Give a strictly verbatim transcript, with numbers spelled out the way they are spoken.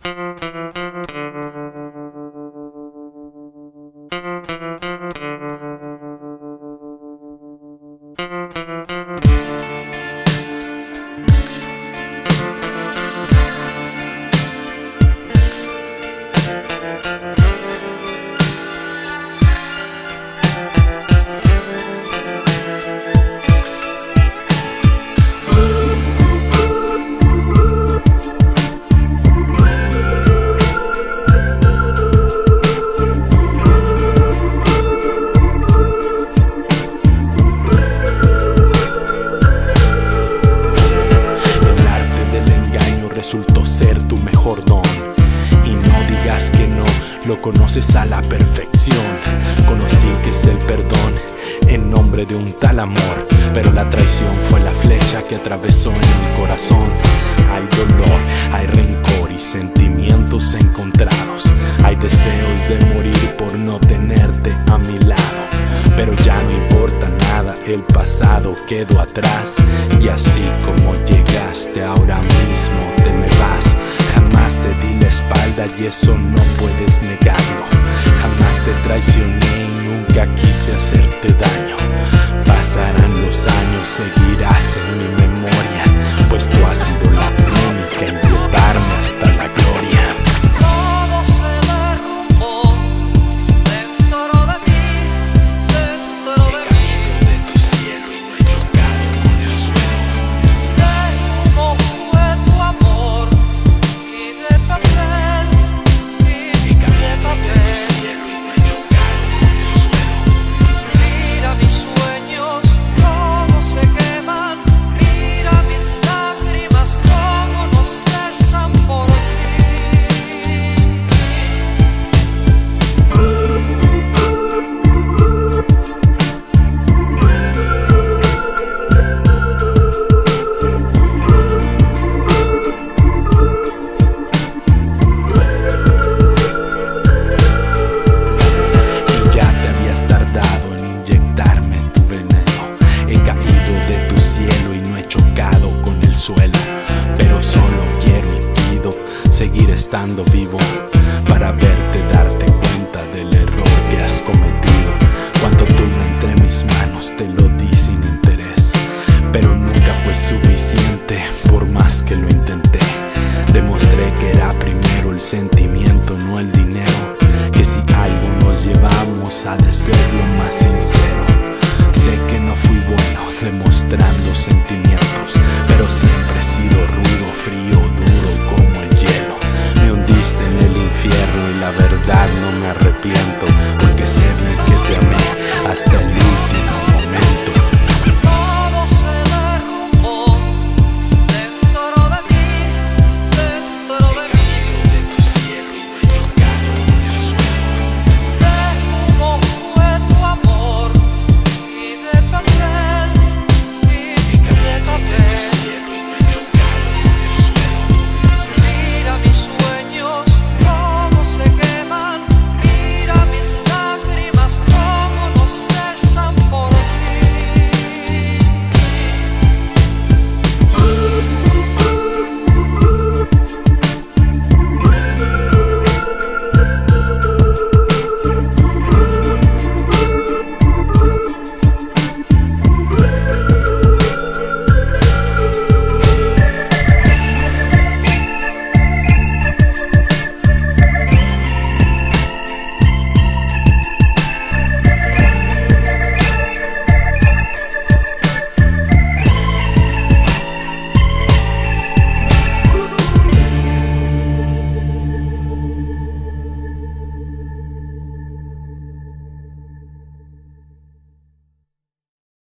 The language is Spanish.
Resultó ser tu mejor don. Y no digas que no, lo conoces a la perfección. Conocí que es el perdón en nombre de un tal amor, pero la traición fue la flecha que atravesó en el corazón. Hay dolor, hay rencor y sentimientos encontrados. Hay deseos de morir por no tenerte a mi lado, pero ya no importa nada, el pasado quedó atrás. Y así como llegaste, ahora mismo te me vas. Jamás te di la espalda y eso no puedes negarlo. Jamás te traicioné y nunca quise hacerte daño. Pasarán los años, seguirás en mi memoria, pues tú has sido la única en llevarme hasta la gloria. Todo se derrumbó dentro de mí, dentro de mí. He caído de tu cielo y no he chocado con el suelo. De humo fue tu amor y de papel, y He caído de de tu papel. cielo y no he chocado con el suelo. Mira mis sueños cómo se queman, mira mis lágrimas cómo no cesan por ti. Y ya te habías tardado en inyectarme tu veneno. He caído de tu cielo y no he chocado con el suelo, pero solo quiero y pido seguir estando vivo para verte darte cuenta del error que has cometido. Cuando tuve entre mis manos te lo di sin interés, pero nunca fue suficiente por más que lo intenté. Demostré que era primero el sentimiento, no el dinero, que si algo nos llevamos ha de ser lo más sincero. Sé que no fui bueno demostrando sentimientos, pero siempre he sido rudo, frío, duro como